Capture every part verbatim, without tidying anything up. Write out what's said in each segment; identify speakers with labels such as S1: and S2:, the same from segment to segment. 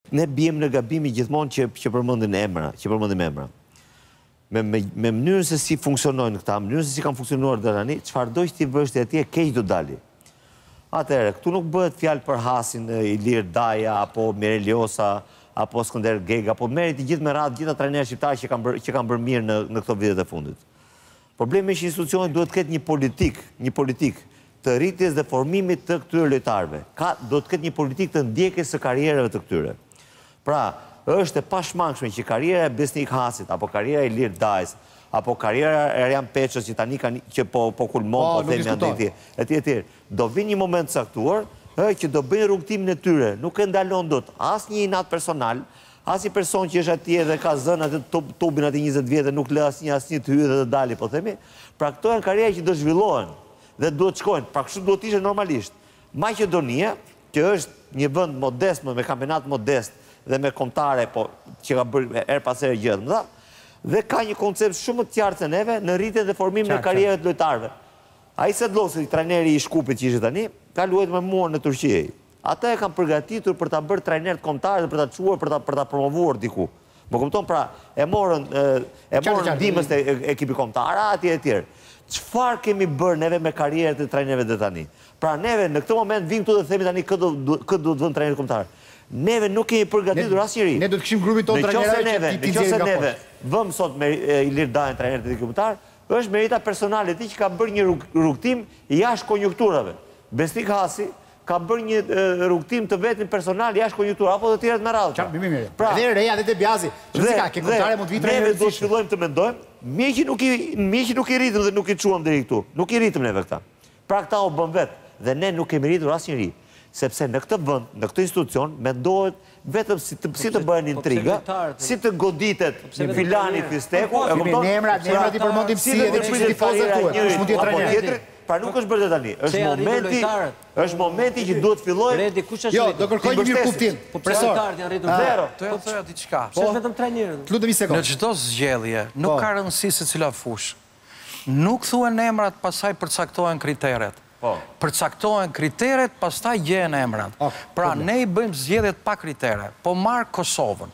S1: Ne bjem në gabimi gjithmonë që, që përmendin emra, që përmendim emra. Me, me, me mënyrën se si funksionojnë këta, mënyrën se si kanë funksionuar deri tani, çfarë do që ti bësh ti atje, keq do dali. Atëherë, këtu nuk bëhet fjalë për Hasin, Ilir Daja, apo Mereliosa, apo Skënder Gega, apo merret të gjithë me radhë gjitha trajnerët shqiptarë që kanë bërë që kanë bërë mirë në, në këto vitet e fundit. Problemi është që institucioni duhet të ketë një politik, një politik të rritjes dhe formimit të këtyre lojtarëve. Ka do të ketë një politik të ndjekjes së karrierave të këtyre. Pra, është e pashmangshme që karriera e Besnik Hasit, apo karriera e Ilir Dajs, apo karriera e Erjan Peçës që tani kanë që po po kulmon, po themi aty etj etj. Do vinë një moment caktuar, ë që do bëjnë rrugtimin e tyre, nuk e ndalon dot asnjë inat personal, as një person që është atje dhe ka zënë atë tubin aty njëzet vjet dhe nuk lë asnjë asnjë të hyjë dhe të dalë, po themi. Pra këto janë karriera që do zhvillohen dhe duhet të shkojnë. Pra kështu duhet të ishte normalisht. Maqedonia, që është një vend modest me kampionat modest dhe me kontare, po, që ka bërë her pas here gjë të mëdha, dhe ka një koncept shumë të qartë se neve në rritjen dhe formimin e karrierave të lojtarëve. Ai Sedlosi, trajneri i Shkupit që ishte tani, ka luajtur me mua në Turqi. Ata e kanë përgatitur për ta bërë trajner të kombëtar dhe për ta çuar për ta për ta promovuar diku. Më kupton, pra, e morën e morën ndihmës të ekipit kombëtar atje etj. Çfarë kemi bërë neve me karrierët e trajnerëve deri tani? Pra neve në këtë moment vim këtu dhe themi tani kë do kë do të vënë trajner kombëtar. Neve nuk kemi përgatitur asnjëri.
S2: Ne do të kishim grupin tonë trajnerë
S1: që ti nxjerrë nga poshtë. Vëm sot me Ilir Dajën trajner të kombëtar, është merita personale e tij që ka bërë një rrugtim jashtë konjunkturave. Besnik Hasi ka bërë një rrugtim të vetëm personal jashtë konjunkturave, apo të tjerët me radhë.
S2: Pra, edhe Reja dhe Tebiazi, që ka ke kontare mund të vitë trajnerë.
S1: Ne do të fillojmë të mendojmë, mirë që nuk i mirë që nuk i rritëm dhe nuk i çuam deri këtu. Nuk i rritëm neve këta. Pra këta u bën vet dhe ne nuk kemi rritur asnjëri. Sepse në këtë vend, në këtë institucion, mendohet vetëm si të, si të bëhen intriga, si të goditet një filani Fisteku, e kupton?
S2: Ne emra, ne emra ti përmendim si edhe çfarë tifozët tuaj, kush mund të jetë trajner.
S1: Pra nuk është bërë tani. Është momenti, është momenti që duhet fillojë.
S2: Jo, do kërkoj një mirë kuptim.
S1: Profesor, zero.
S3: Do të thoya diçka.
S4: Pse vetëm trajnerët?
S2: Lutem një sekondë.
S3: Në çdo zgjedhje nuk ka rëndësi se cila fushë. Nuk thuhen emrat, pastaj përcaktohen kriteret. Përcaktohen kriteret, pastaj gjehen emrat. Pra ne i bëjmë zgjedhjet pa kritere. Po marr Kosovën.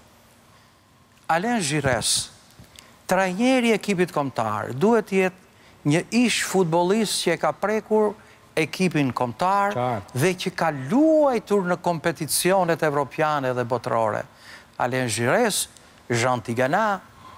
S3: Alen Zhires, trajneri i ekipit kombëtar, duhet të jetë një ish futbollist që e ka prekur ekipin kombëtar dhe që ka luajtur në kompeticionet evropiane dhe botërore. Alen Zhires, Jean Tigana,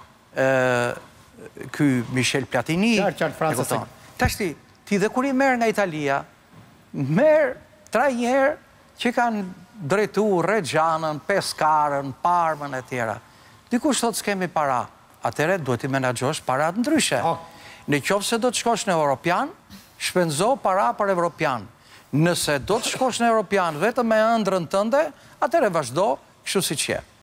S3: ky Michel Platini. Tashti, ti dhe kur i merë nga Italia, merë trajner që kanë drejtu Reggianën, Pescarën, Parmën e tjera. Dikush thot s'kemi para, atëre duhet i menaxhosh parat ndryshe. Në qoftë se do të shkosh në Europian, shpenzo para për Europian. Nëse do të shkosh në Europian vetëm me ëndrrën tënde, atëre vazhdo kështu siç je.